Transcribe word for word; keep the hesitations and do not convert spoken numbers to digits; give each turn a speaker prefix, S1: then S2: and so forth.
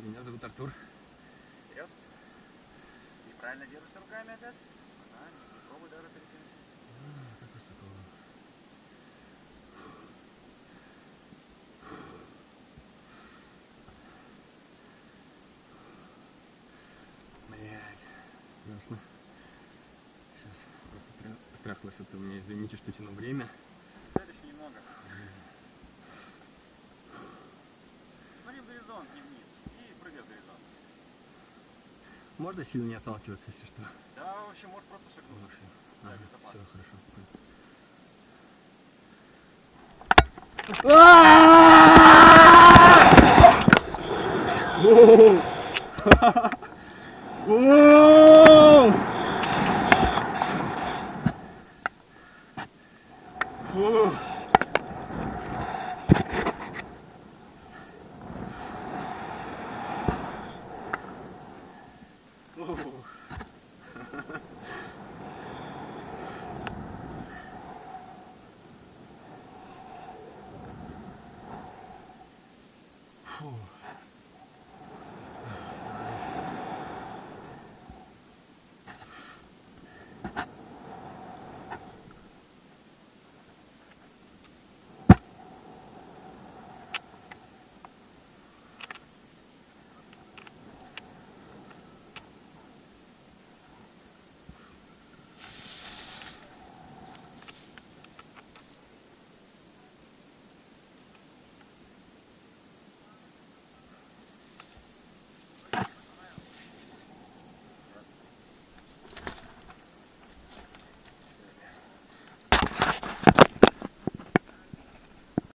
S1: Меня зовут Артур.
S2: Вперед. Неправильно держишься руками опять? Ага, не пробуй даже перетянуть.
S1: А, как высоко. Блять, страшно. Сейчас просто страх высоты. У меня, извините, что тяну время.
S2: Следующий немного. Смотри в горизонт, не вниз. И прыгай в горизонт.
S1: Можно сильно не отталкиваться, если что?
S2: Да, вообще можешь просто шагнуть.
S1: Вообще.
S2: Да,
S1: Ага,
S2: безопасно.
S1: все, хорошо. Фу.